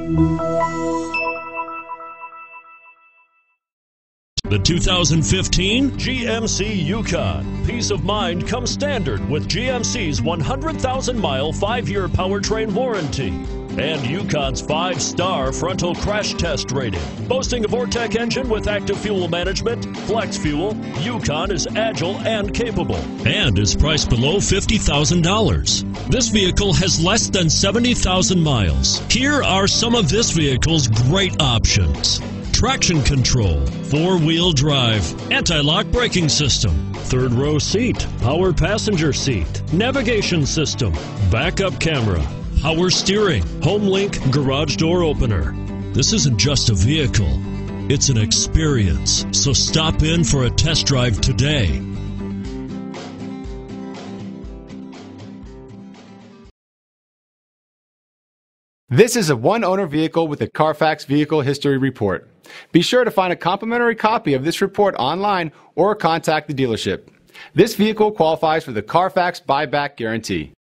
The 2015 GMC Yukon. Peace of mind comes standard with GMC's 100,000-mile 5-year powertrain warranty and Yukon's 5-star frontal crash test rating. Boasting a Vortec engine with active fuel management, flex fuel, Yukon is agile and capable and is priced below $50,000. This vehicle has less than 70,000 miles. Here are some of this vehicle's great options: traction control, 4-wheel drive, anti-lock braking system, 3rd-row seat, power passenger seat, navigation system, backup camera, power steering, HomeLink garage door opener. This isn't just a vehicle, it's an experience. So stop in for a test drive today. This is a one-owner vehicle with a Carfax Vehicle History Report. Be sure to find a complimentary copy of this report online or contact the dealership. This vehicle qualifies for the Carfax Buyback Guarantee.